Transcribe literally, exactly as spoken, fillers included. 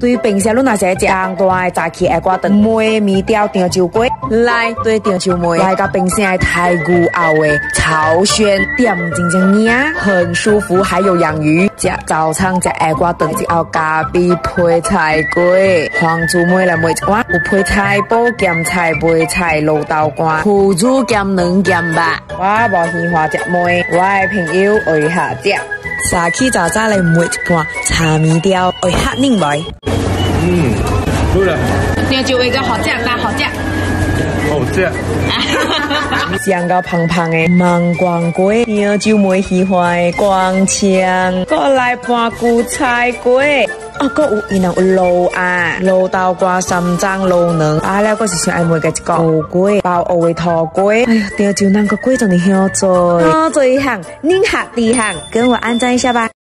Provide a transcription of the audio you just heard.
对平时你若是食大的早起下瓜蛋梅米条长寿粿，来对长寿梅来个冰箱的太古熬的超鲜点真正呀，很舒服，还有养鱼。食早餐食下瓜蛋就要加比配菜粿，黄竹梅来每一碗有配菜脯咸菜梅菜卤豆干，腐乳咸卵咸肉。我无喜欢食梅，我的朋友会下食。早起早早来每一盘茶米条，会吓恁袂？ 嗯，对了。 长寿粿个好食，但好食。 好食。 香到胖胖的芒光粿，长寿梅喜欢的光枪，再来盘韭菜粿。哦，搁有伊若有卤啊，卤豆干、三张卤卵，啊了，搁是上爱买个一个乌龟，包乌的土龟。哎呀，长寿人个粿真哩香多，好多一项，您下第一项，跟我按赞一下吧。